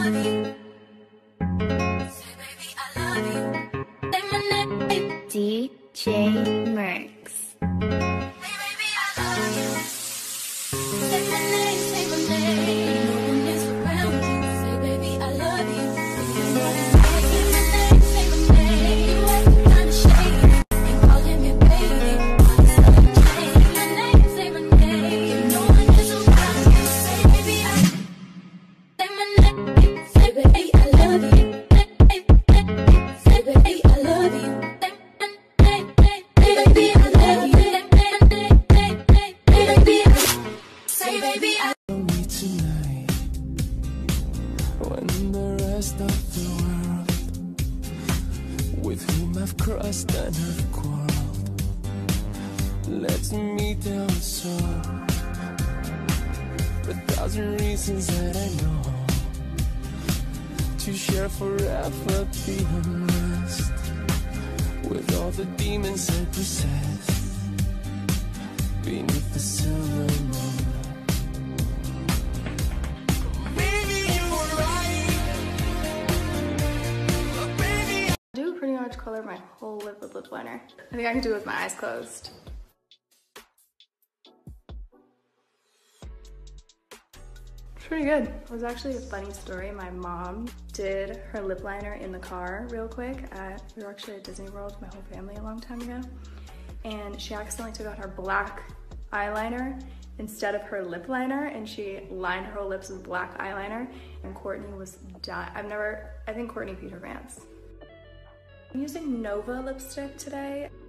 love you. Say, baby, I love you. Say my name. DJ Merx. Say, baby, I love you. Say my name, say my name. No one is around you. Say, baby, I love you. Say my name, say my name. You act kinda shady. Ain't calling me baby. Say my name, say my name. No one is around you. Say, baby, say my name. Say, baby, I love you. Say, baby, I love you. Say, baby, I love you. Say, baby, I me tonight when the rest of the world with whom I've crossed and have quarreled lets me down so. A thousand reasons that I know to share forever the unrest with all the demons I possess beneath the silver moon. I do pretty much color my whole lip with lip liner. I think I can do it with my eyes closed. It's pretty good. It was actually a funny story. My mom did her lip liner in the car real quick. We were actually at Disney World with my whole family a long time ago. And she accidentally took out her black eyeliner instead of her lip liner, and she lined her whole lips with black eyeliner, and Courtney was dying. I think Courtney peed her pants. I'm using Nova lipstick today.